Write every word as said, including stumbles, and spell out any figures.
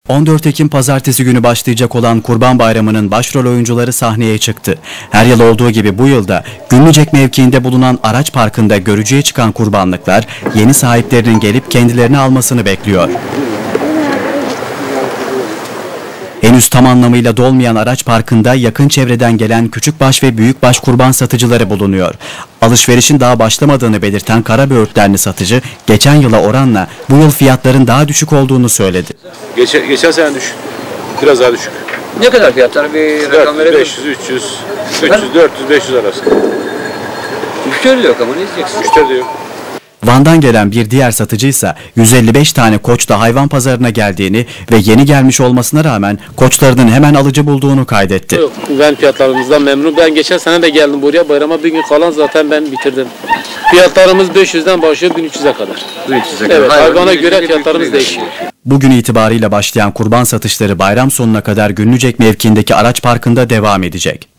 on dört Ekim pazartesi günü başlayacak olan Kurban Bayramı'nın başrol oyuncuları sahneye çıktı. Her yıl olduğu gibi bu yılda Gümlücek mevkiinde bulunan araç parkında görücüye çıkan kurbanlıklar yeni sahiplerinin gelip kendilerini almasını bekliyor. Henüz tam anlamıyla dolmayan araç parkında yakın çevreden gelen küçükbaş ve büyükbaş kurban satıcıları bulunuyor. Alışverişin daha başlamadığını belirten Karaböğürtlenli satıcı, geçen yıla oranla bu yıl fiyatların daha düşük olduğunu söyledi. Geçen, geçen sene düşük, biraz daha düşük. Ne kadar fiyatlar? Bir rakam verebilir beş yüz, üç yüz, üç yüz, dört yüz, beş yüz arası. Müşteri de yok ama ne diyeceksin? Müşteri de yok. Van'dan gelen bir diğer satıcı ise yüz elli beş tane koçla hayvan pazarına geldiğini ve yeni gelmiş olmasına rağmen koçlarının hemen alıcı bulduğunu kaydetti. Yok, ben fiyatlarımızdan memnunum. Ben geçen sene de geldim buraya. Bayrama bir gün kalan zaten ben bitirdim. Fiyatlarımız beş yüzden başlıyor bin üç yüze kadar. bin üç yüze kadar. Evet, Hayvan hayvana bir göre bir fiyatlarımız bir değişiyor. Bugün itibariyle başlayan kurban satışları bayram sonuna kadar Gümlücek mevkiindeki araç parkında devam edecek.